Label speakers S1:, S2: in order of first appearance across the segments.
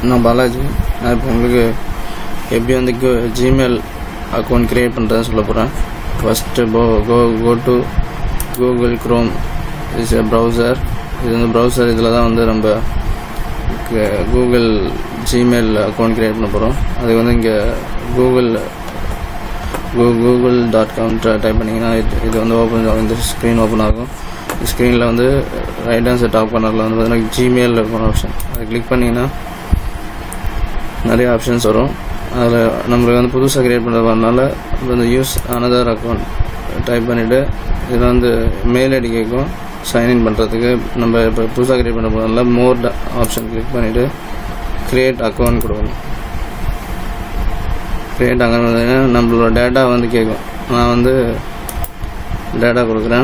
S1: நான் பாலாஜி. நான் இப்போ உங்களுக்கு எப்படி வந்து ஜிமெயில் அக்கௌண்ட் க்ரியேட் பண்ணுறதுன்னு சொல்ல போகிறேன். First go to Google Chrome is a browser. இது வந்து ப்ரௌசர். இதில் தான் வந்து நம்ம கூகுள் ஜிமெயில் அக்கௌண்ட் க்ரியேட் பண்ண போகிறோம். அதுக்கு வந்து இங்கே google.com டைப் பண்ணிங்கன்னா இது வந்து ஓப்பன் ஆகும். இந்த ஸ்க்ரீன் ஓப்பன் ஆகும். ஸ்க்ரீனில் வந்து ரைட் ஹேண்ட் சைட் டாப் கார்னரில் வந்து பார்த்தீங்கன்னா ஜிமெயில் இருக்கும் ஆப்ஷன். அதை கிளிக் பண்ணிங்கன்னா நிறைய ஆப்ஷன்ஸ் வரும். அதில் நம்மளுக்கு வந்து புதுசாக க்ரியேட் பண்ணுறதுனால வந்து யூஸ் அனதர் அக்கௌண்ட் டைப் பண்ணிவிட்டு இதில் வந்து மெயில் ஐடி கேட்கும். சைன்இன் பண்ணுறதுக்கு நம்ம இப்போ புதுசாக க்ரியேட் பண்ண போகிறதுனால மோர் ஆப்ஷன் கிளிக் பண்ணிவிட்டு க்ரியேட் அக்கௌண்ட் கொடுக்கணும். க்ரியேட் அக்கௌண்ட் பார்த்தீங்கன்னா நம்மளோட டேட்டா வந்து கேட்கும். நான் வந்து டேட்டா கொடுக்குறேன்.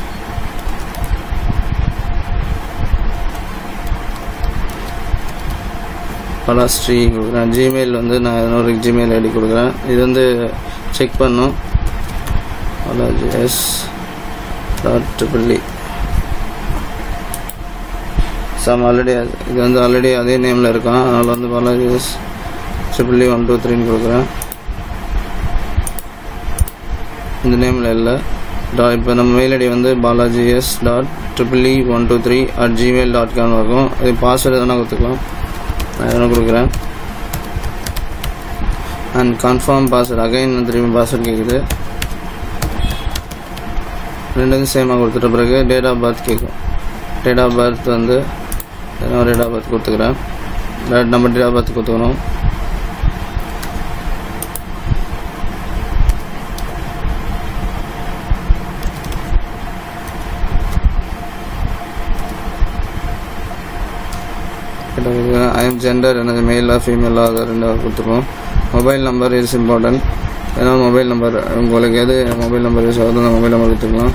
S1: பலாஸ்ட்ரி கொடுக்குறேன். ஜிமெயில் வந்து நான் இன்னொரு ஜிமெயில் ஐடி கொடுக்குறேன். இது வந்து செக் பண்ணோம். balaji.triple ஆல்ரெடி இது வந்து ஆல்ரெடி அதே நேமில் இருக்கும். அதனால் வந்து balaji.triple123 கொடுக்குறேன். இந்த நேமில் இல்லை. இப்போ நம்ம மெயில் ஐடி வந்து balaji.triple123@gmail.com இருக்கும். இது பாஸ்வேர்டு எதனா கொடுத்துக்கலாம். நான் எதனா கொடுக்குறேன். அண்ட் கன்ஃபார்ம் பாஸ்வேர்டு அகைன் திரும்பி பாஸ்வேர்டு கேட்குது. ரெண்டுக்கும் சேமாக கொடுத்துட்ட பிறகு டேட் ஆஃப் பர்த் கேட்கும். டேட் ஆஃப் பர்த் வந்து டேட் ஆஃப் பர்த் கொடுத்துக்கிறேன். நம்ம டேட் ஆஃப் பர்த் கொடுத்துக்கணும். ஐ எம் ஜெண்டர் எனது மேலாக ஃபீமேலாக அதை ரெண்டாவது கொடுத்துருவோம். Mobile number is important. ஏன்னா மொபைல் நம்பர் உங்களுக்கு எது மொபைல் நம்பர் யூஸ் ஆகுது அந்த மொபைல் நம்பர் கொடுத்துக்கலாம்.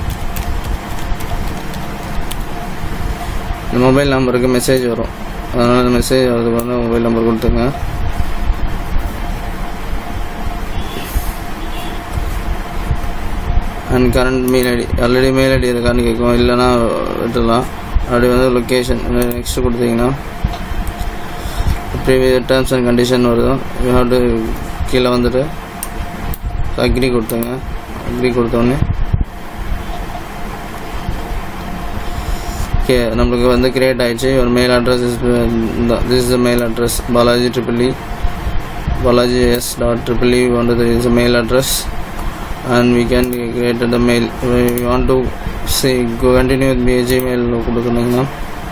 S1: இந்த மொபைல் நம்பருக்கு மெசேஜ் வரும். அதனால் அந்த மெசேஜ் வரதுக்கு வந்து மொபைல் நம்பர் கொடுத்துங்க. And current mail ID already mail ID இருக்கான்னு கேட்கும். இல்லைன்னா விட்டுடலாம். அப்படி வந்து லொக்கேஷன் நெக்ஸ்ட் கொடுத்தீங்கன்னா ப்ரீவியஸ் டேர்ம்ஸ் அண்ட் கண்டிஷன் வருது. யூ ஹேவ் டு கீழே வந்துட்டு அக்ரி கொடுத்துங்க. அக்ரி கொடுத்தோடனே ஓகே நம்மளுக்கு வந்து கிரியேட் ஆகிடுச்சு. ஒரு mail address this is mail address balaji.s.triple123 is a mail address and we can create the mail. We want to say continue with Gmail கொடுக்கணுங்கன்னா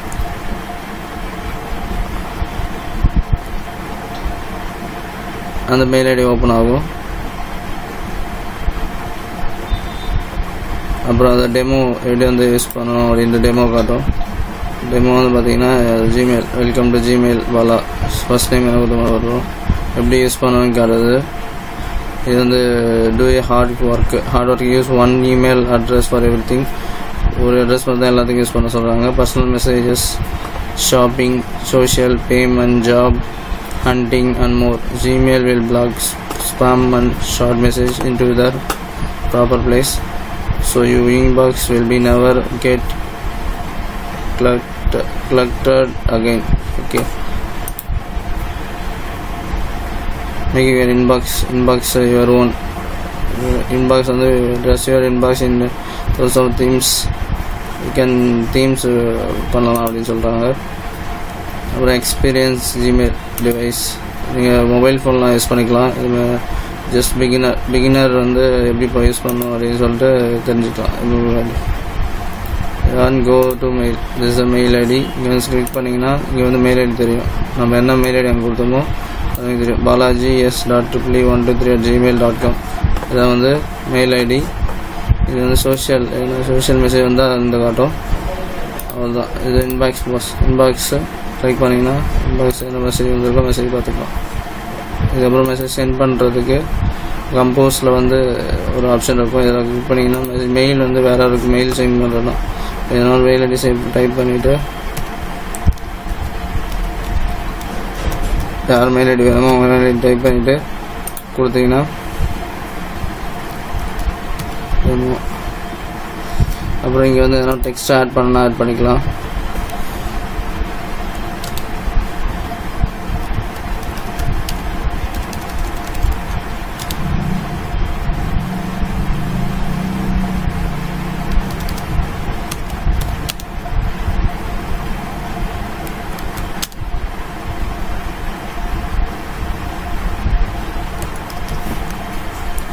S1: அந்த மெயில் ஐடி ஓப்பன் ஆகும். அப்புறம் அந்த டெமோ எப்படி வந்து யூஸ் பண்ணணும் அப்படின்ற டெமோ காட்டும். டெமோ வந்து பார்த்தீங்கன்னா Gmail welcome to Gmail Bala first time எனக்கு வரும். எப்படி யூஸ் பண்ணணும்னு காட்டுறது. இது வந்து do a hard work use one email address for everything. ஒரு அட்ரஸ் மட்டும் தான் எல்லாத்துக்கும் யூஸ் பண்ண சொல்கிறாங்க. Personal messages, shopping, social, payment, job, hunting and more. Gmail will block spam and short message into their proper place, so your inbox will be never get cluttered again. Okay, make your inbox your own inbox and dress your inbox in those of themes. You can themes பண்ணலாம் அப்படின்னு சொல்கிறாங்க. அப்புறம் experience Gmail device நீங்கள் mobile ஃபோன்லாம் use பண்ணிக்கலாம். இது just beginner வந்து எப்படி இப்போ யூஸ் பண்ணணும் அப்படின்னு சொல்லிட்டு தெரிஞ்சுக்கலாம். Go to mail this mail ID இங்கே வந்து கிளிக் பண்ணிங்கன்னா இங்கே வந்து மெயில் ஐடி தெரியும். நம்ம என்ன மெயில் ஐடி அங்கே கொடுத்தோமோ அது தெரியும். balaji.s.triple123@gmail.com இதான் வந்து மெயில் ஐடி. இது வந்து சோஷியல் மெசேஜ் வந்தால் அந்த காட்டும். அவ்வளோதான். இது இன்பாக்ஸு ட்ரைக் பண்ணிங்கன்னா இன்பாக்ஸ் என்ன மெசேஜ் வந்துருக்கோ மெசேஜ் பார்த்துக்கலாம். இதுக்கப்புறம் மெசேஜ் சென்ட் பண்ணுறதுக்கு கம்போஸில் வந்து ஒரு ஆப்ஷன் இருக்கும். இதில் கிளிக் பண்ணிங்கன்னா மெயில் வந்து வேறு யாருக்கு மெயில் சென்ட் பண்ணுறோம். இதனால் மெயில் ஐடி டைப் பண்ணிவிட்டு யார் மெயில் ஐடி வேணுமோ அவங்க மெயில் ஐடி டைப் பண்ணிவிட்டு கொடுத்தீங்கன்னா அப்புறம் இங்கே வந்து எதனா டெக்ஸ்ட் ஆட் பண்ணால் ஆட் பண்ணிக்கலாம்.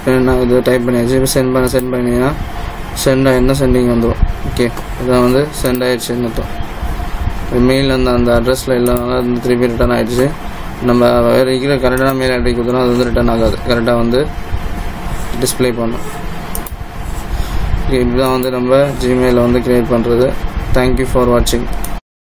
S1: என்ன இது டைப் பண்ணியாச்சு. இப்போ சென்ட் பண்ணிங்கன்னா சென்ட் ஆகிருந்தால் சென்டிங் வந்துடும். ஓகே, இதான் வந்து சென்ட் ஆகிடுச்சுன்னு அர்த்தம். மெயில் அந்த அட்ரஸில் இல்லைனால அது திருப்பி ரிட்டர்ன் ஆகிடுச்சு. நம்ம வேறு இருக்கிற கரெக்டான மெயில் ஐடி கொடுத்தோம்னா அது வந்து ரிட்டர்ன் ஆகாது, கரெக்டாக வந்து டிஸ்பிளே பண்ணும். இப்படி தான் வந்து நம்ம ஜிமெயிலை வந்து க்ரியேட் பண்ணுறது. தேங்க்யூ ஃபார் வாட்சிங்.